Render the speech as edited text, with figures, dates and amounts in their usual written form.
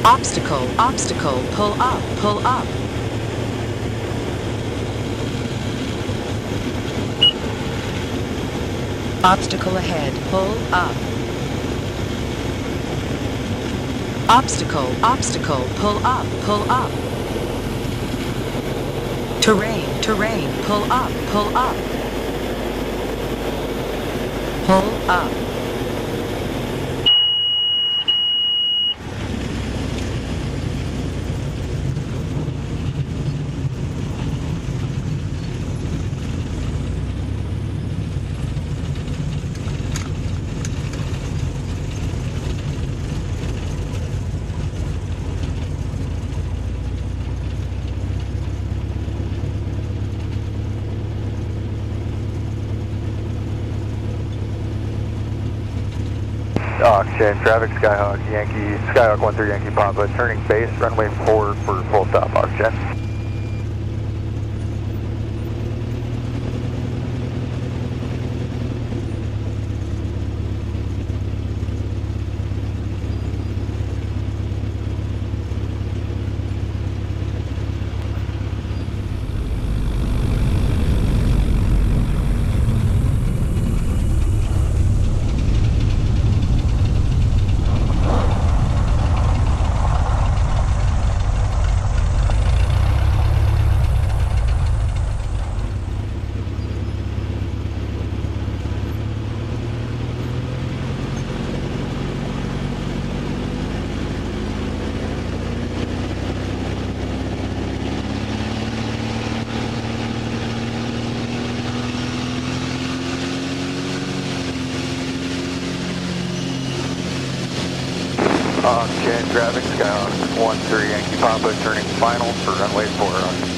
Obstacle, obstacle, pull up, pull up. Obstacle ahead, pull up. Obstacle, obstacle, pull up, pull up. Terrain, terrain, pull up, pull up. Pull up. Oxygen, traffic, Skyhawk, Yankee, Skyhawk 13 Yankee Papa, turning base, runway 4 for full stop, oxygen. Oxygen, traffic, Skyhawk 13 Yankee Papa, turning final for runway 4.